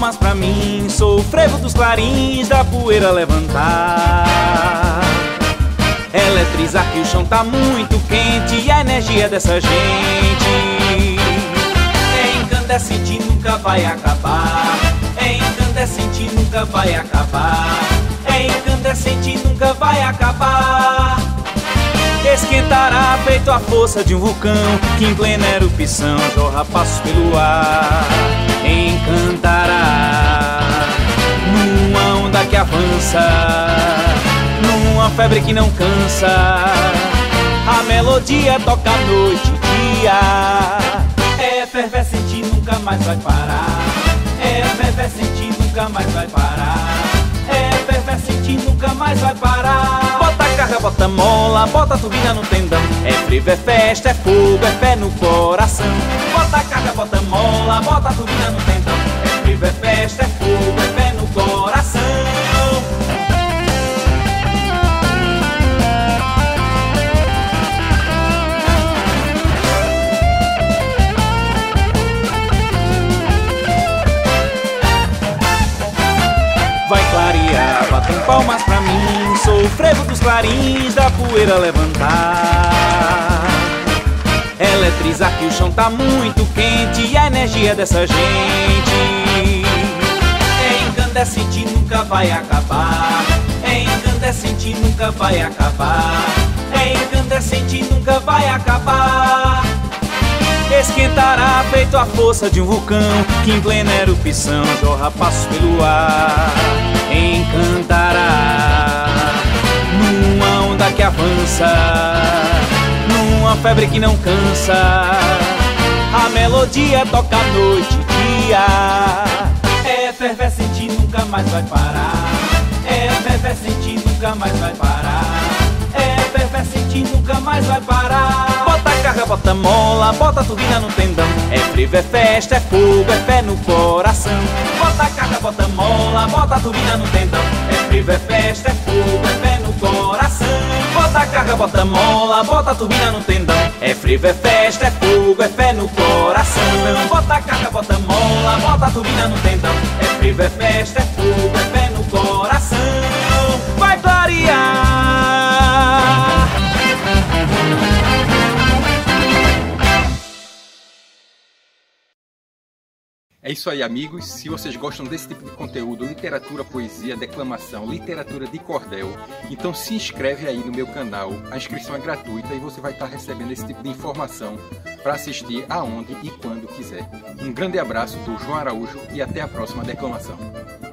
palmas pra mim, sou o frevo dos clarins, da poeira levantar. Eletrizar que o chão tá muito quente e a energia dessa gente é incandescente, nunca vai acabar. É incandescente, nunca vai acabar. É incandescente, nunca vai acabar. Esquentará feito a força de um vulcão que em plena erupção jorra passos pelo ar. Encantará numa onda que avança, numa febre que não cansa. A melodia toca noite e dia. É efervescente, nunca mais vai parar. É efervescente, nunca mais vai parar. É efervescente, nunca mais vai parar. Bota carga, bota mola, bota turbina no tendão. É frevo, é festa, é fogo, é fé no coração. Bota carga, bota mola, bota turbina no tendão. É frevo, é festa, é fogo, é fé no coração. Vai clarear, batem palmas pra mim, sou o frevo dos clarins, da poeira levantar. Eletrizar que o chão tá muito quente e a energia dessa gente é incandescente, nunca vai acabar. É incandescente, nunca vai acabar. É incandescente, nunca vai acabar. Esquentará feito a força de um vulcão que em plena erupção jorra passos pelo ar. Encantará numa onda que avança, numa febre que não cansa. A melodia toca noite e dia. É efervescente, nunca mais vai parar. É efervescente, nunca mais vai parar. É efervescente, nunca mais vai parar. Bota carga, bota mola, bota turbina no tendão. É frevo, é festa, é fogo, é fé no coração. Bota carga, bota mola, bota turbina no tendão. É frevo, é festa, é fogo, é fé no coração. Bota carga, bota mola, bota turbina no tendão. É frevo, é festa, é fogo, é fé no coração. Bota carga, bota mola, bota turbina no tendão. É frevo, é festa, é fogo, é fé no coração. Vai clarear. É isso aí, amigos. Se vocês gostam desse tipo de conteúdo, literatura, poesia, declamação, literatura de cordel, então se inscreve aí no meu canal. A inscrição é gratuita e você vai estar recebendo esse tipo de informação para assistir aonde e quando quiser. Um grande abraço do João Araújo e até a próxima declamação.